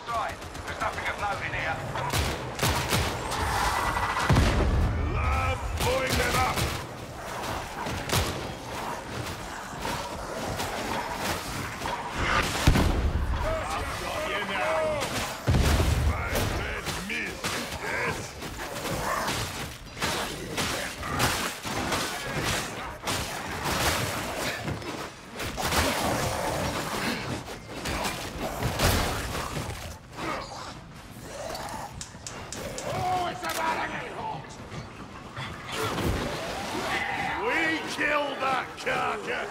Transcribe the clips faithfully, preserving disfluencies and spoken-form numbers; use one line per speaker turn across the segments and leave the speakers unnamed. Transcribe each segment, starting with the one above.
outside. There's nothing of note in here.
Love blowing them up! I've got you now. My red mist, yes?
Oh, it's about to get hot!
We killed that carcass!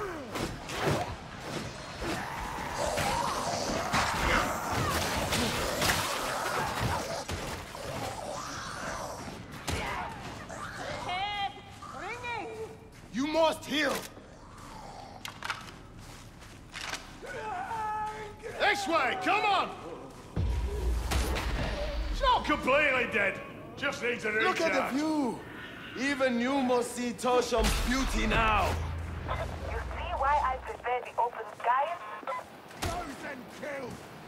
Head ringing.
You must heal!
This way, come on! It's not completely dead. Just needs a recharge.
Look at the view! Even you must see Torsham's beauty now!
You see why I prefer the open skies?
Close and kill!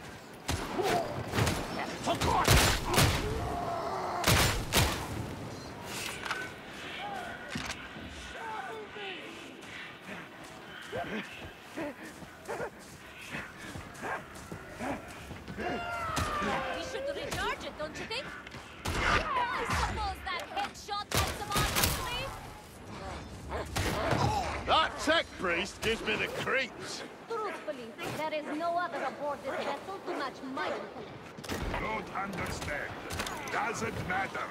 We should recharge it, don't you think? I suppose that headshot had some honesty.
That tech priest gives me the creeps.
Truthfully, there is no other aboard this vessel to match my intellect.
Don't understand. Doesn't matter.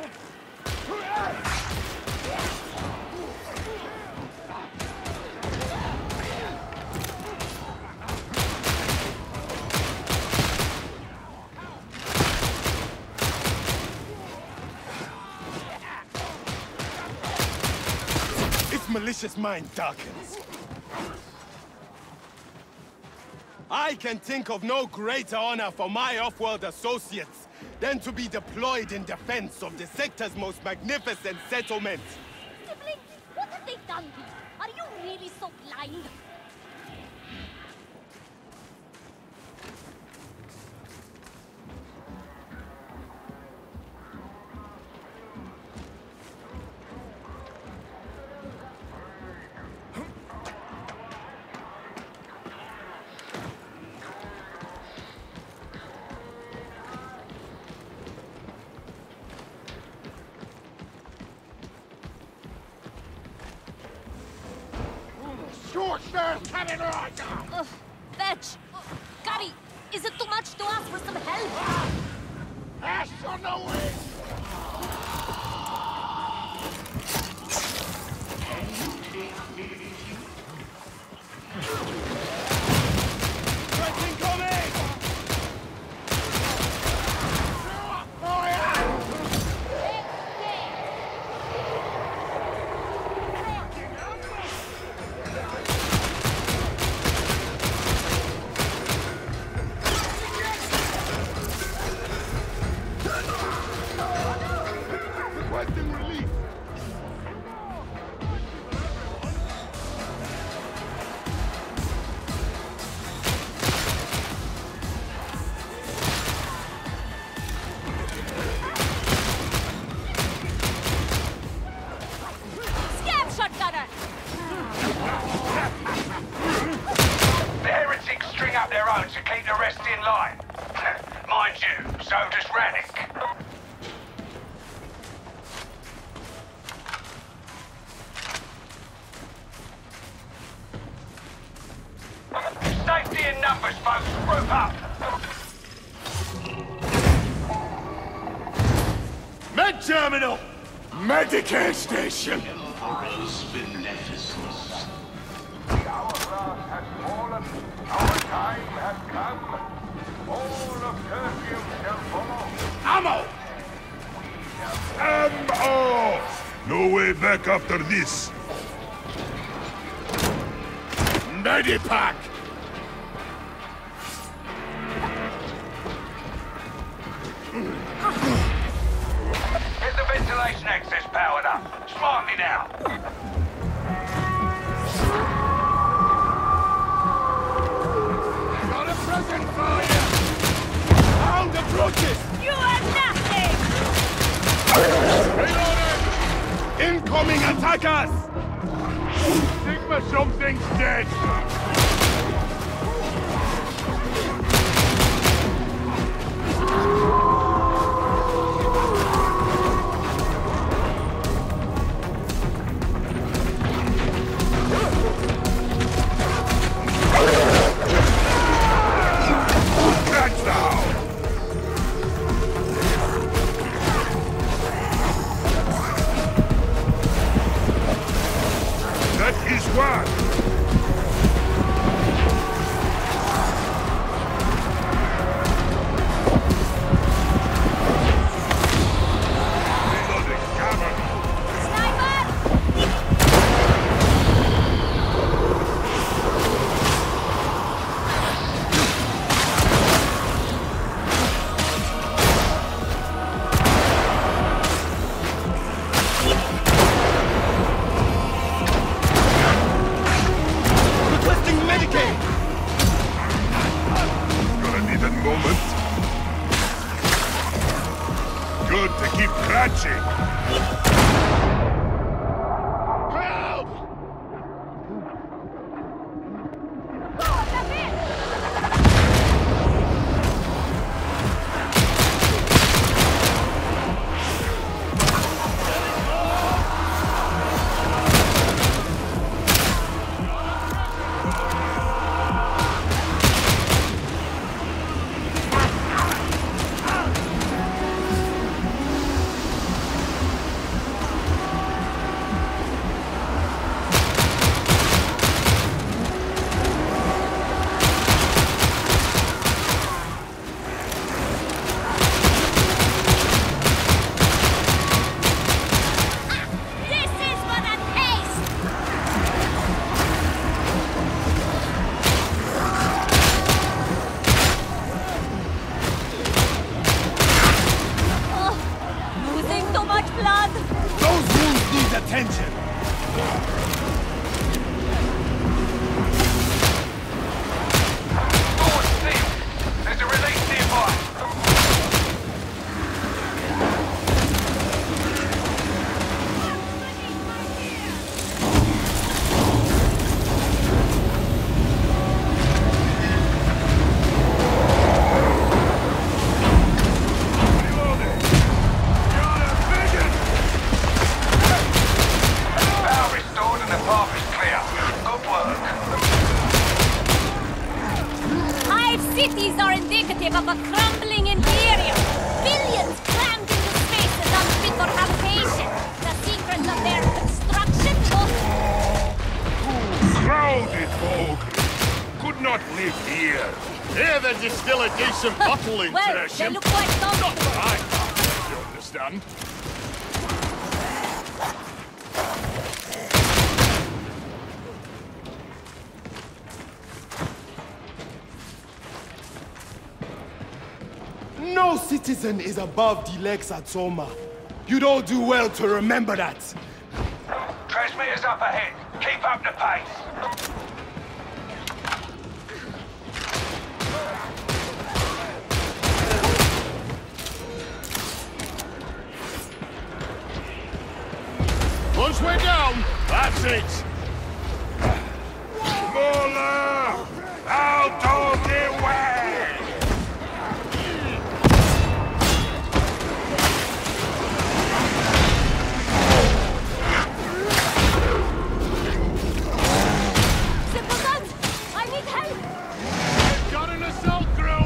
Its malicious mind darkens. I can think of no greater honor for my off-world associates than to be deployed in defense of the sector's most magnificent settlement.
Sibling, what have they done to you? Are you really so blind?
Short-stairs coming right now!
Ugh, Vetch! Gary, is it too much to ask for some help?
Ash on the way!
Threats incoming!
Oh, yeah!
Requesting relief!
Scab shotgunner!
The heretics string up their own to keep the rest in line. Mind you, so does Rannick. Safety in numbers, folks. Group up.
Med terminal! Medicare station!
Emperor's beneficence.
The hourglass has fallen. Our time has come. All of Tertium shall fall.
Ammo! Ammo! No way back after this. Medipack!
Get the ventilation access powered up. Smartly now.
Got a present for you!
approaches!
You are nothing!
Incoming attackers!
Sigma, something's dead!
Catch now! That is one! Reloading, cover!
Sniper!
Requesting Medicaid!
Gonna need a moment. Good to keep crouching.
Help!
Oh, that's it! This is for the taste! Oh, losing so much blood!
Those wounds need attention!
Door's sealed. There's a release nearby.
Reloading! Gotta figure!
Power restored and the path is clear. Good work.
Hive cities are indicative of a crumbling interior. Billions crammed into spaces unfit for habitation. The secret of their construction was...
Crowded folk! Could not live here.
Here they distill a decent bottle into
Well,
their
they
ship.
look quite comfortable.
I can't, you understand?
No citizen is above the Lex Atsoma. You'd all do well to remember that.
Transmitter's up ahead. Keep up the pace.
Once we're down, that's it.
Smaller! Out of the way!
Simple guns! I need help!
Got an assault group.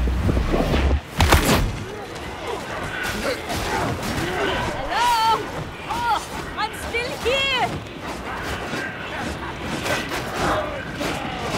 Hello? Oh, I'm still here!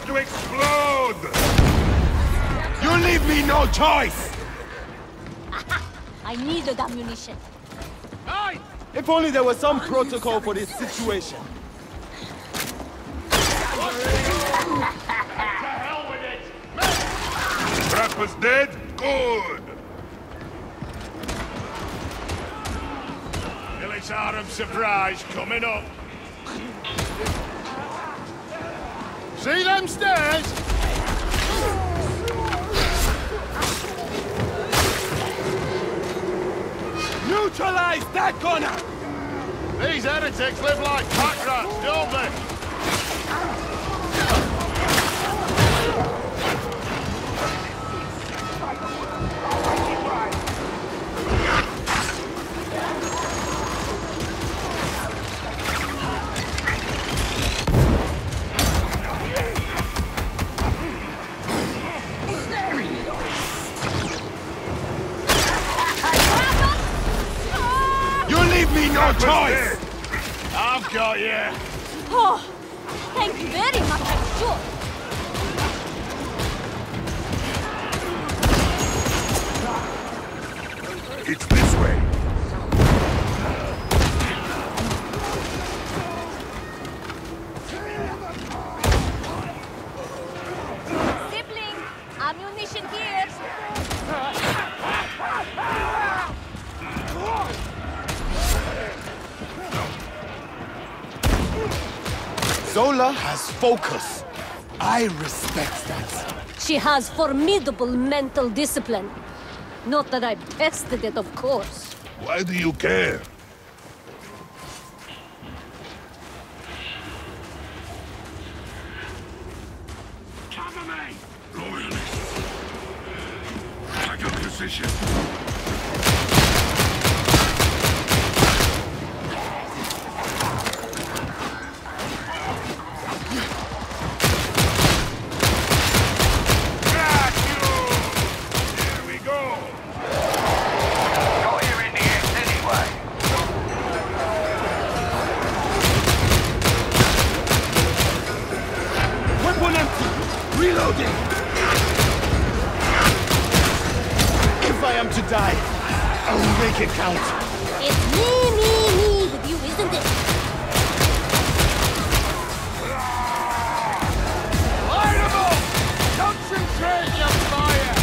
about to explode!
You leave me no choice!
I needed ammunition.
Hey!
If only there was some protocol for this situation.
Trapper's dead? Good!
Militarum surprise coming up. See them stairs?
Neutralize that corner!
These heretics live like pack rats, don't they?
No choice!
I've got you.
Oh, thank you very much, I'm sure.
It's this way.
Sibling, ammunition here.
Zola has focus. I respect that.
She has formidable mental discipline. Not that I've tested it, of course.
Why do you care?
Cover me!
Loyalist. Take a position.
Reloading! If I am to die, I will make it count.
It's me, me, me with you, isn't it?
Light 'em up! Concentrate your fire!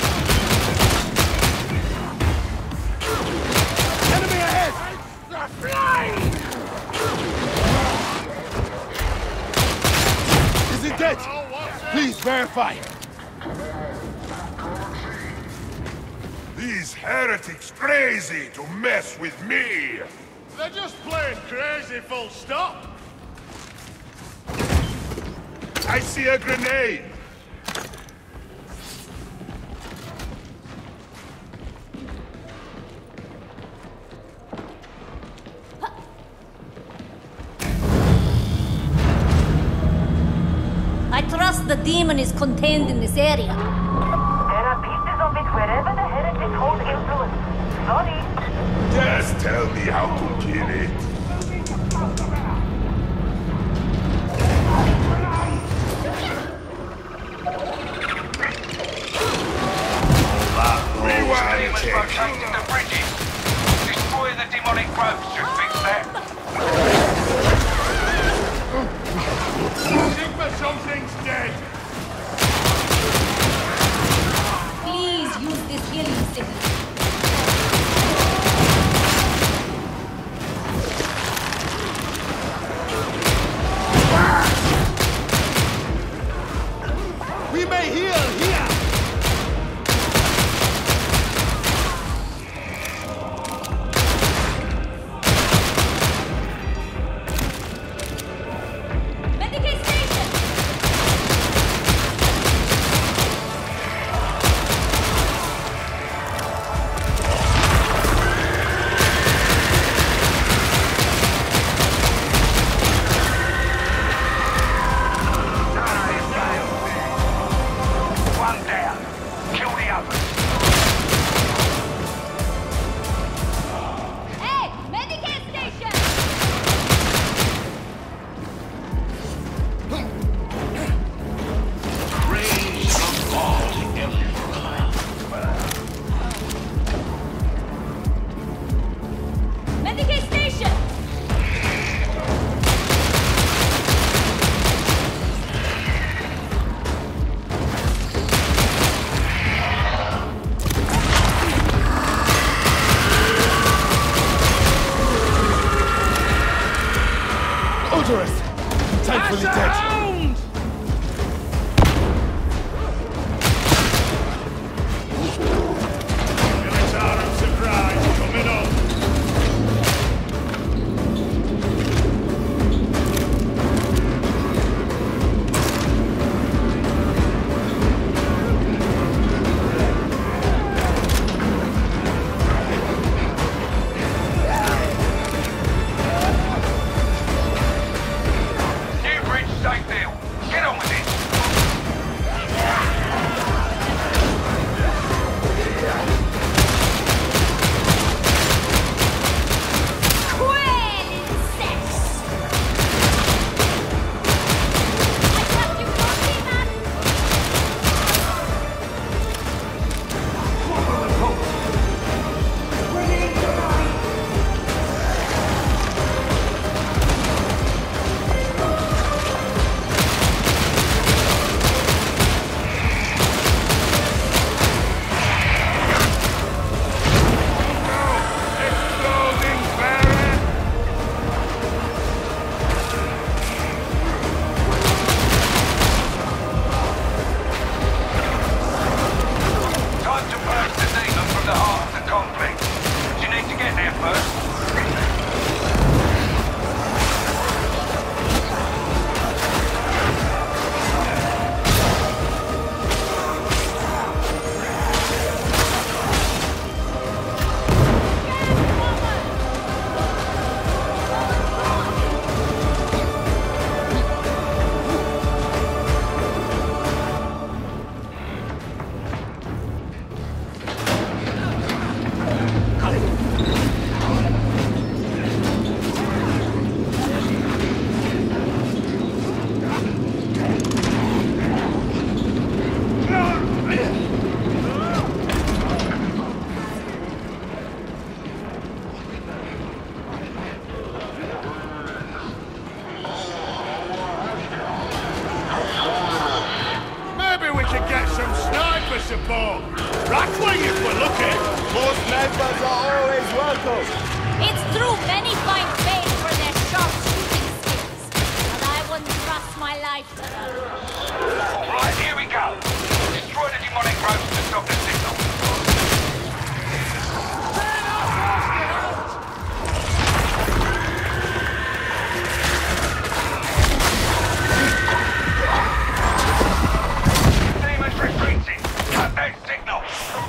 Enemy ahead!
Fly!
Is it dead? Please verify.
These heretics crazy to mess with me!
They're just plain crazy, full stop.
I see a grenade!
I trust the demon is contained in this area.
There are pieces of it wherever the heretics hold influence. Sorry.
Just tell me how to kill it. Rewind check.
Rotating the bridges. Destroy the demonic ropes to fix that.
Sigma, something's dead.
Please use this healing signal.
We may heal here!
Medicaid station!
wound!
Military surprise coming up.
New bridge safe deal. Get on with it.
Quail insects! I got you, countryman!
Exploding barren.
Time to purge the demon from the heart of the conflict. You need to get there first.
Maybe we could get some sniper support. Rattling if we're lucky.
More snipers are always welcome.
It's true, many find fame for their sharp shooting skills. But I wouldn't trust my life to them.
Right, here we go. Destroy the demonic roads to stop the signal. Demon's retreating. Cut that signal.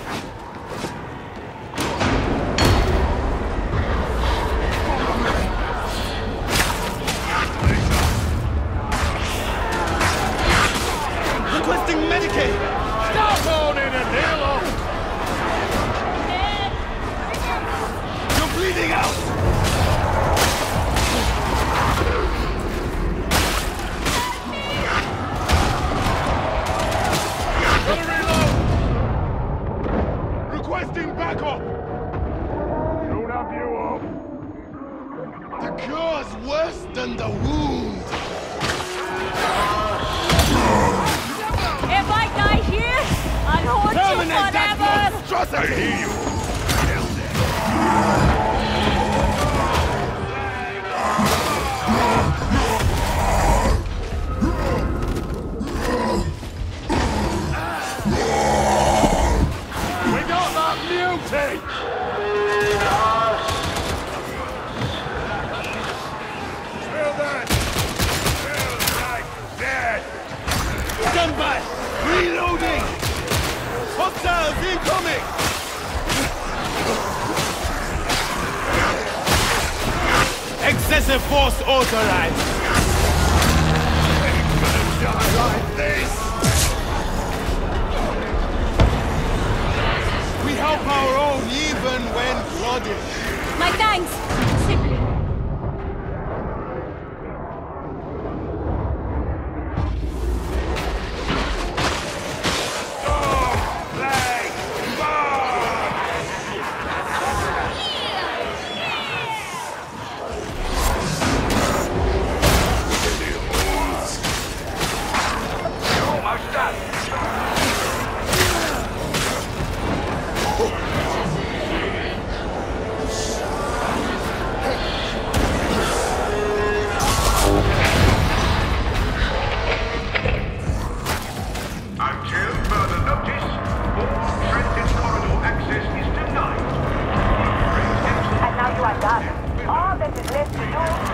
Requesting Medicaid!
Stop holding a nail off.
You're bleeding out!
Gotta reload. Requesting backup. Don't have you up.
The cure's worse than the wound!
If I die here, I'll haunt you
Terminate that
forever!
I hear you. We got that mutate. Still dead. Still like dead.
Stand by! Reloading! Hostiles incoming! Excessive force authorized!
Like this.
We help our own even when bloody.
My thanks!
is left to do